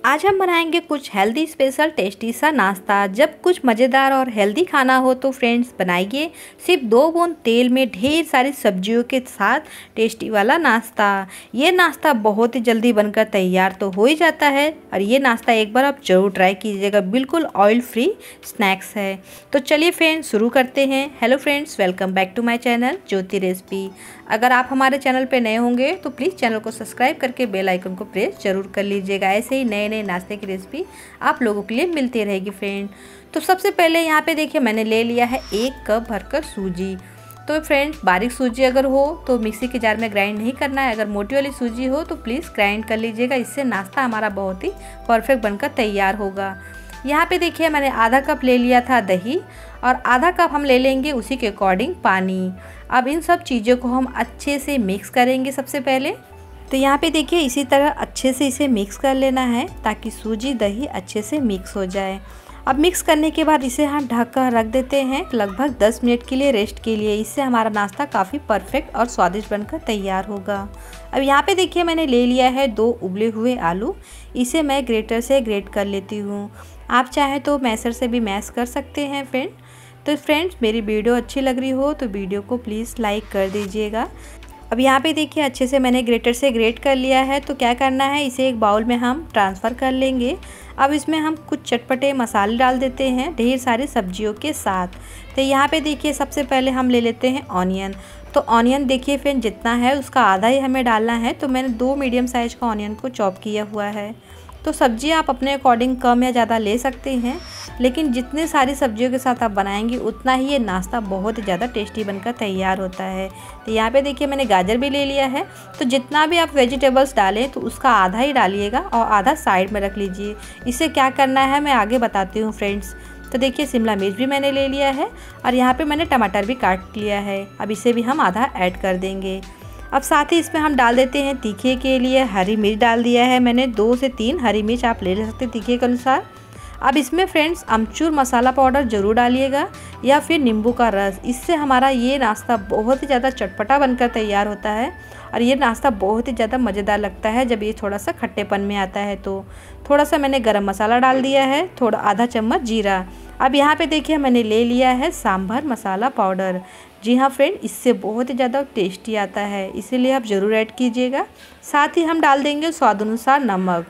आज हम बनाएंगे कुछ हेल्दी स्पेशल टेस्टी सा नाश्ता। जब कुछ मज़ेदार और हेल्दी खाना हो तो फ्रेंड्स बनाइए सिर्फ 2 बूंद तेल में ढेर सारी सब्जियों के साथ टेस्टी वाला नाश्ता। ये नाश्ता बहुत ही जल्दी बनकर तैयार तो हो ही जाता है और ये नाश्ता एक बार आप ज़रूर ट्राई कीजिएगा। बिल्कुल ऑयल फ्री स्नैक्स है। तो चलिए फ्रेंड्स शुरू करते हैं। Hello friends, welcome back to my channel Jyoti recipe. अगर आप हमारे चैनल पे नए होंगे तो प्लीज़ चैनल को सब्सक्राइब करके बेल आइकन को प्रेस जरूर कर लीजिएगा। ऐसे ही नए नए नाश्ते की रेसिपी आप लोगों के लिए मिलती रहेगी फ्रेंड। तो सबसे पहले यहाँ पे देखिए मैंने ले लिया है 1 कप भरकर सूजी। तो फ्रेंड्स बारीक सूजी अगर हो तो मिक्सी के जार में ग्राइंड नहीं करना है। अगर मोटी वाली सूजी हो तो प्लीज़ ग्राइंड कर लीजिएगा। इससे नाश्ता हमारा बहुत ही परफेक्ट बनकर तैयार होगा। यहाँ पे देखिए मैंने आधा कप ले लिया था दही और आधा कप हम ले लेंगे उसी के अकॉर्डिंग पानी। अब इन सब चीज़ों को हम अच्छे से मिक्स करेंगे। सबसे पहले तो यहाँ पे देखिए इसी तरह अच्छे से इसे मिक्स कर लेना है ताकि सूजी दही अच्छे से मिक्स हो जाए। अब मिक्स करने के बाद इसे हम ढक कर रख देते हैं लगभग 10 मिनट के लिए रेस्ट के लिए। इससे हमारा नाश्ता काफ़ी परफेक्ट और स्वादिष्ट बनकर तैयार होगा। अब यहाँ पे देखिए मैंने ले लिया है 2 उबले हुए आलू। इसे मैं ग्रेटर से ग्रेट कर लेती हूँ। आप चाहे तो मैशर से भी मैश कर सकते हैं फ्रेंड। तो फ्रेंड्स मेरी वीडियो अच्छी लग रही हो तो वीडियो को प्लीज़ लाइक कर दीजिएगा। अब यहाँ पे देखिए अच्छे से मैंने ग्रेटर से ग्रेट कर लिया है। तो क्या करना है, इसे एक बाउल में हम ट्रांसफ़र कर लेंगे। अब इसमें हम कुछ चटपटे मसाले डाल देते हैं ढेर सारी सब्जियों के साथ। तो यहाँ पे देखिए सबसे पहले हम ले लेते हैं ऑनियन। तो ऑनियन देखिए फ्रेंड जितना है उसका आधा ही हमें डालना है। तो मैंने 2 मीडियम साइज़ का ऑनियन को चॉप किया हुआ है। तो सब्जी आप अपने अकॉर्डिंग कम या ज़्यादा ले सकते हैं, लेकिन जितने सारी सब्जियों के साथ आप बनाएंगे उतना ही ये नाश्ता बहुत ज़्यादा टेस्टी बनकर तैयार होता है। तो यहाँ पे देखिए मैंने गाजर भी ले लिया है। तो जितना भी आप वेजिटेबल्स डालें तो उसका आधा ही डालिएगा और आधा साइड में रख लीजिए। इसे क्या करना है मैं आगे बताती हूँ फ्रेंड्स। तो देखिए शिमला मिर्च भी मैंने ले लिया है और यहाँ पर मैंने टमाटर भी काट लिया है। अब इसे भी हम आधा ऐड कर देंगे। अब साथ ही इसमें हम डाल देते हैं तीखे के लिए हरी मिर्च डाल दिया है मैंने 2 से 3 हरी मिर्च आप ले सकते हैं तीखे के अनुसार। अब इसमें फ्रेंड्स अमचूर मसाला पाउडर ज़रूर डालिएगा या फिर नींबू का रस। इससे हमारा ये नाश्ता बहुत ही ज़्यादा चटपटा बनकर तैयार होता है और ये नाश्ता बहुत ही ज़्यादा मज़ेदार लगता है जब ये थोड़ा सा खट्टेपन में आता है। तो थोड़ा सा मैंने गरम मसाला डाल दिया है, थोड़ा आधा चम्मच जीरा। अब यहाँ पे देखिए मैंने ले लिया है सांभर मसाला पाउडर। जी हाँ फ्रेंड, इससे बहुत ही ज़्यादा टेस्टी आता है, इसीलिए आप ज़रूर ऐड कीजिएगा। साथ ही हम डाल देंगे स्वाद अनुसार नमक।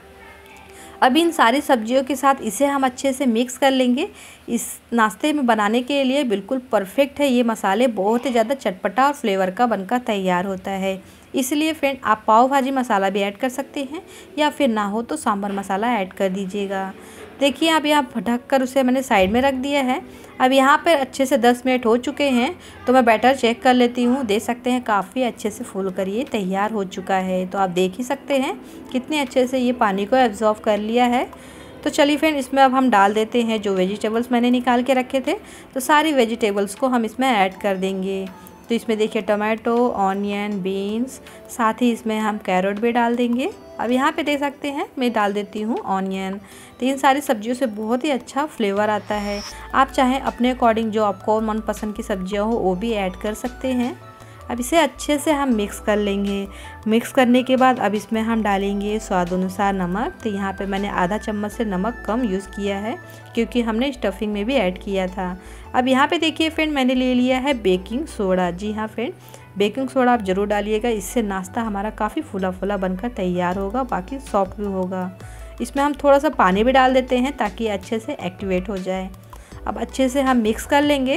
अब इन सारी सब्जियों के साथ इसे हम अच्छे से मिक्स कर लेंगे। इस नाश्ते में बनाने के लिए बिल्कुल परफेक्ट है। ये मसाले बहुत ही ज़्यादा चटपटा और फ्लेवर का बनकर तैयार होता है। इसलिए फ्रेंड आप पाव भाजी मसाला भी ऐड कर सकते हैं या फिर ना हो तो सांभर मसाला ऐड कर दीजिएगा। देखिए अब यहाँ ढक कर उसे मैंने साइड में रख दिया है। अब यहाँ पर अच्छे से 10 मिनट हो चुके हैं तो मैं बैटर चेक कर लेती हूँ। देख सकते हैं काफ़ी अच्छे से फूल कर ये तैयार हो चुका है। तो आप देख ही सकते हैं कितने अच्छे से ये पानी को एब्जॉर्व कर लिया है। तो चलिए फ्रेंड इसमें अब हम डाल देते हैं जो वेजिटेबल्स मैंने निकाल के रखे थे। तो सारी वेजिटेबल्स को हम इसमें ऐड कर देंगे। तो इसमें देखिए टमाटो, ऑनियन, बीन्स, साथ ही इसमें हम कैरेट भी डाल देंगे। अब यहाँ पे देख सकते हैं मैं डाल देती हूँ ऑनियन। तो इन सारी सब्जियों से बहुत ही अच्छा फ्लेवर आता है। आप चाहें अपने अकॉर्डिंग जो आपको मनपसंद की सब्जियाँ हो वो भी ऐड कर सकते हैं। अब इसे अच्छे से हम मिक्स कर लेंगे। मिक्स करने के बाद अब इसमें हम डालेंगे स्वाद अनुसार नमक। तो यहाँ पे मैंने आधा चम्मच से नमक कम यूज़ किया है क्योंकि हमने स्टफिंग में भी ऐड किया था। अब यहाँ पे देखिए फ्रेंड मैंने ले लिया है बेकिंग सोडा। जी हाँ फ्रेंड, बेकिंग सोडा आप ज़रूर डालिएगा। इससे नाश्ता हमारा काफ़ी फूला फूला बनकर तैयार होगा, बाकी सॉफ्ट भी होगा। इसमें हम थोड़ा सा पानी भी डाल देते हैं ताकि अच्छे से एक्टिवेट हो जाए। अब अच्छे से हम मिक्स कर लेंगे।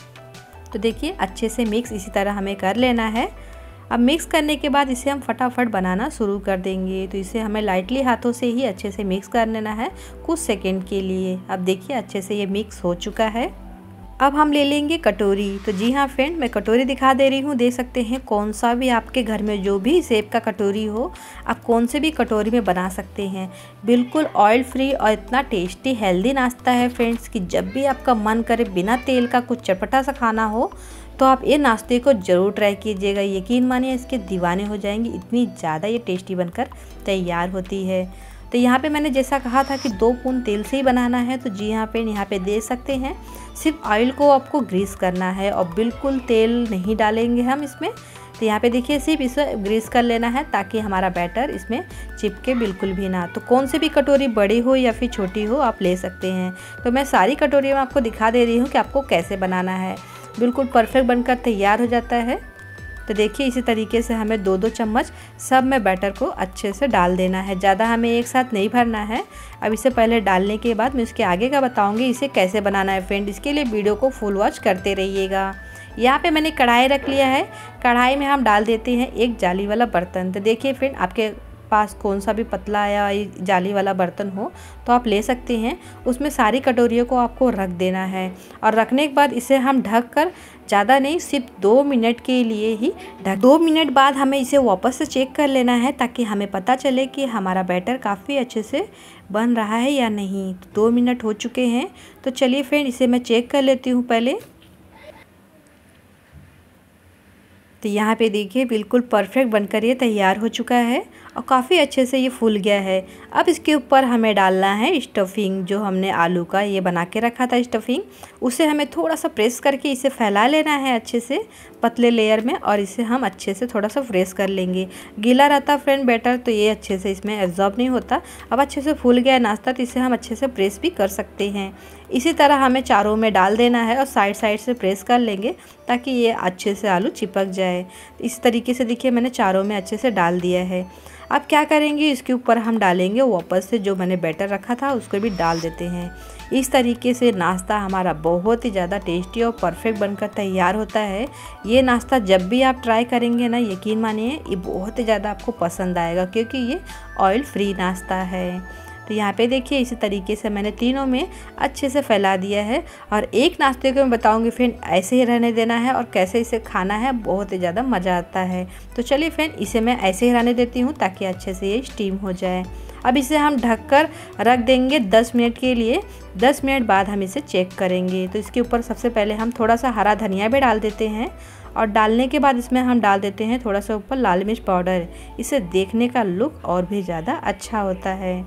तो देखिए अच्छे से मिक्स इसी तरह हमें कर लेना है। अब मिक्स करने के बाद इसे हम फटाफट बनाना शुरू कर देंगे। तो इसे हमें लाइटली हाथों से ही अच्छे से मिक्स कर लेना है कुछ सेकंड के लिए। अब देखिए अच्छे से ये मिक्स हो चुका है। अब हम ले लेंगे कटोरी। तो जी हाँ फ्रेंड, मैं कटोरी दिखा दे रही हूँ। देख सकते हैं कौन सा भी आपके घर में जो भी शेप का कटोरी हो आप कौन से भी कटोरी में बना सकते हैं। बिल्कुल ऑयल फ्री और इतना टेस्टी हेल्दी नाश्ता है फ्रेंड्स कि जब भी आपका मन करे बिना तेल का कुछ चटपटा सा खाना हो तो आप ये नाश्ते को ज़रूर ट्राई कीजिएगा। यकीन मानिए इसके दीवाने हो जाएंगे, इतनी ज़्यादा ये टेस्टी बनकर तैयार होती है। तो यहाँ पे मैंने जैसा कहा था कि 2 बूंद तेल से ही बनाना है। तो जी यहाँ पे देख सकते हैं सिर्फ ऑयल को आपको ग्रीस करना है और बिल्कुल तेल नहीं डालेंगे हम इसमें। तो यहाँ पे देखिए सिर्फ इसे ग्रीस कर लेना है ताकि हमारा बैटर इसमें चिपके बिल्कुल भी ना। तो कौन सी भी कटोरी बड़ी हो या फिर छोटी हो आप ले सकते हैं। तो मैं सारी कटोरियों में आपको दिखा दे रही हूँ कि आपको कैसे बनाना है। बिल्कुल परफेक्ट बनकर तैयार हो जाता है। तो देखिए इसी तरीके से हमें 2-2 चम्मच सब में बैटर को अच्छे से डाल देना है। ज़्यादा हमें एक साथ नहीं भरना है। अब इसे पहले डालने के बाद मैं इसके आगे का बताऊंगी इसे कैसे बनाना है फ्रेंड। इसके लिए वीडियो को फुल वॉच करते रहिएगा। यहाँ पे मैंने कढ़ाई रख लिया है। कढ़ाई में हम डाल देते हैं एक जाली वाला बर्तन। तो देखिए फ्रेंड आपके पास कौन सा भी पतला या जाली वाला बर्तन हो तो आप ले सकते हैं। उसमें सारी कटोरियों को आपको रख देना है और रखने के बाद इसे हम ढक कर ज़्यादा नहीं सिर्फ 2 मिनट के लिए ही 2 मिनट बाद हमें इसे वापस से चेक कर लेना है ताकि हमें पता चले कि हमारा बैटर काफ़ी अच्छे से बन रहा है या नहीं। तो 2 मिनट हो चुके हैं। तो चलिए फ्रेंड इसे मैं चेक कर लेती हूँ पहले। तो यहाँ पे देखिए बिल्कुल परफेक्ट बनकर ये तैयार हो चुका है और काफ़ी अच्छे से ये फूल गया है। अब इसके ऊपर हमें डालना है स्टफिंग। जो हमने आलू का ये बना के रखा था स्टफिंग, उसे हमें थोड़ा सा प्रेस करके इसे फैला लेना है अच्छे से पतले लेयर में और इसे हम अच्छे से थोड़ा सा प्रेस कर लेंगे। गीला रहता फ्रेंड बैटर तो ये अच्छे से इसमें एब्जॉर्ब नहीं होता। अब अच्छे से फूल गया है नाश्ता तो इसे हम अच्छे से प्रेस भी कर सकते हैं। इसी तरह हमें चारों में डाल देना है और साइड साइड से प्रेस कर लेंगे ताकि ये अच्छे से आलू चिपक जाए। इस तरीके से देखिए मैंने चारों में अच्छे से डाल दिया है। अब क्या करेंगे इसके ऊपर हम डालेंगे वापस से जो मैंने बैटर रखा था उसको भी डाल देते हैं। इस तरीके से नाश्ता हमारा बहुत ही ज़्यादा टेस्टी और परफेक्ट बनकर तैयार होता है। ये नाश्ता जब भी आप ट्राई करेंगे ना यकीन मानिए ये बहुत ही ज़्यादा आपको पसंद आएगा क्योंकि ये ऑयल फ्री नाश्ता है। तो यहाँ पे देखिए इसी तरीके से मैंने तीनों में अच्छे से फैला दिया है और एक नाश्ते को मैं बताऊंगी फ्रेंड ऐसे ही रहने देना है और कैसे इसे खाना है बहुत ही ज़्यादा मज़ा आता है। तो चलिए फ्रेंड इसे मैं ऐसे ही रहने देती हूँ ताकि अच्छे से ये स्टीम हो जाए। अब इसे हम ढककर रख देंगे 10 मिनट के लिए। 10 मिनट बाद हम इसे चेक करेंगे। तो इसके ऊपर सबसे पहले हम थोड़ा सा हरा धनिया भी डाल देते हैं और डालने के बाद इसमें हम डाल देते हैं थोड़ा सा ऊपर लाल मिर्च पाउडर। इसे देखने का लुक और भी ज़्यादा अच्छा होता है।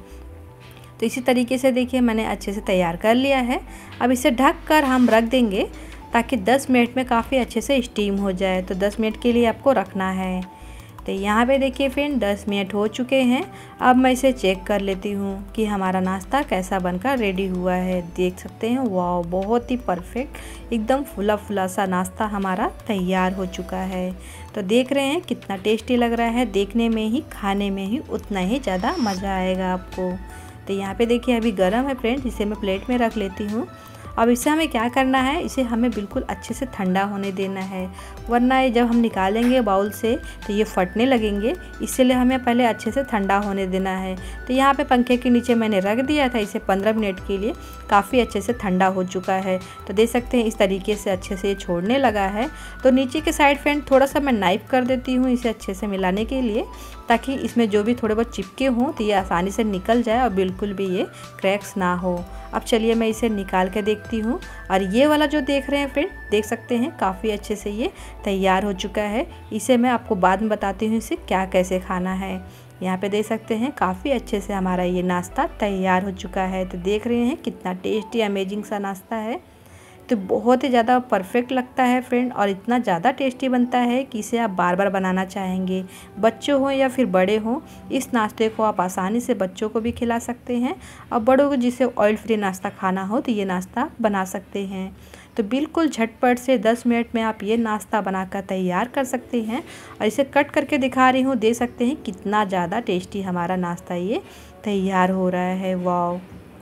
तो इसी तरीके से देखिए मैंने अच्छे से तैयार कर लिया है। अब इसे ढक कर हम रख देंगे ताकि 10 मिनट में काफ़ी अच्छे से स्टीम हो जाए। तो 10 मिनट के लिए आपको रखना है। तो यहाँ पे देखिए फ्रेंड 10 मिनट हो चुके हैं। अब मैं इसे चेक कर लेती हूँ कि हमारा नाश्ता कैसा बनकर रेडी हुआ है। देख सकते हैं वाह बहुत ही परफेक्ट एकदम फुला फुला सा नाश्ता हमारा तैयार हो चुका है। तो देख रहे हैं कितना टेस्टी लग रहा है। देखने में ही खाने में ही उतना ही ज़्यादा मज़ा आएगा आपको। तो यहाँ पे देखिए अभी गर्म है फ्रेंड। इसे मैं प्लेट में रख लेती हूँ। अब इसे हमें क्या करना है इसे हमें बिल्कुल अच्छे से ठंडा होने देना है वरना ये जब हम निकालेंगे बाउल से तो ये फटने लगेंगे। इसीलिए हमें पहले अच्छे से ठंडा होने देना है। तो यहाँ पे पंखे के नीचे मैंने रख दिया था इसे 15 मिनट के लिए। काफ़ी अच्छे से ठंडा हो चुका है। तो देख सकते हैं इस तरीके से अच्छे से ये छोड़ने लगा है। तो नीचे के साइड फ्रेंड थोड़ा सा मैं नाइफ कर देती हूँ इसे अच्छे से मिलाने के लिए ताकि इसमें जो भी थोड़े बहुत चिपके हों तो ये आसानी से निकल जाए और बिल्कुल भी ये क्रैक्स ना हो। अब चलिए मैं इसे निकाल के देखती हूँ और ये वाला जो देख रहे हैं फ्रेंड देख सकते हैं काफ़ी अच्छे से ये तैयार हो चुका है। इसे मैं आपको बाद में बताती हूँ इसे क्या कैसे खाना है। यहाँ पे देख सकते हैं काफ़ी अच्छे से हमारा ये नाश्ता तैयार हो चुका है। तो देख रहे हैं कितना टेस्टी अमेजिंग सा नाश्ता है। तो बहुत ही ज़्यादा परफेक्ट लगता है फ्रेंड और इतना ज़्यादा टेस्टी बनता है कि इसे आप बार बार बनाना चाहेंगे। बच्चे हों या फिर बड़े हों इस नाश्ते को आप आसानी से बच्चों को भी खिला सकते हैं और बड़ों को जिसे ऑयल फ्री नाश्ता खाना हो तो ये नाश्ता बना सकते हैं। तो बिल्कुल झटपट से 10 मिनट में आप ये नाश्ता बनाकर तैयार कर सकते हैं। और इसे कट करके दिखा रही हूँ देख सकते हैं कितना ज़्यादा टेस्टी हमारा नाश्ता ये तैयार हो रहा है। वाव।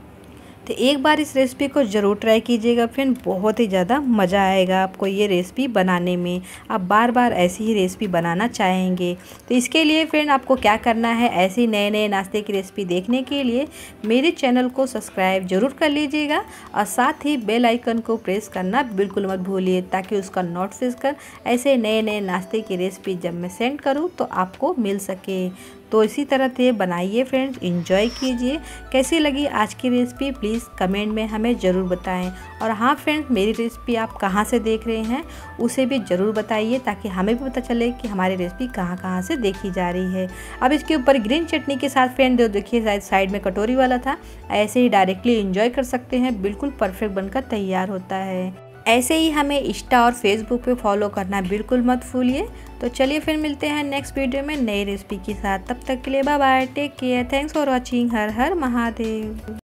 तो एक बार इस रेसिपी को ज़रूर ट्राई कीजिएगा फ्रेंड। बहुत ही ज़्यादा मज़ा आएगा आपको ये रेसिपी बनाने में। आप बार बार ऐसी ही रेसिपी बनाना चाहेंगे। तो इसके लिए फ्रेंड आपको क्या करना है ऐसे नए नए नाश्ते की रेसिपी देखने के लिए मेरे चैनल को सब्सक्राइब ज़रूर कर लीजिएगा और साथ ही बेल आइकन को प्रेस करना बिल्कुल मत भूलिए ताकि उसका नोटिफिकेशन ऐसे नए नए नाश्ते की रेसिपी जब मैं सेंड करूँ तो आपको मिल सके। तो इसी तरह से बनाइए फ्रेंड्स, एंजॉय कीजिए। कैसी लगी आज की रेसिपी प्लीज़ कमेंट में हमें ज़रूर बताएं। और हाँ फ्रेंड्स मेरी रेसिपी आप कहाँ से देख रहे हैं उसे भी ज़रूर बताइए ताकि हमें भी पता चले कि हमारी रेसिपी कहाँ कहाँ से देखी जा रही है। अब इसके ऊपर ग्रीन चटनी के साथ फ्रेंड देखिए साइड में कटोरी वाला था ऐसे ही डायरेक्टली एंजॉय कर सकते हैं। बिल्कुल परफेक्ट बनकर तैयार होता है। ऐसे ही हमें इंस्टा और फेसबुक पे फॉलो करना बिल्कुल मत भूलिए। तो चलिए फिर मिलते हैं नेक्स्ट वीडियो में नई रेसिपी के साथ। तब तक के लिए bye bye, take care, thanks for watching. हर हर महादेव।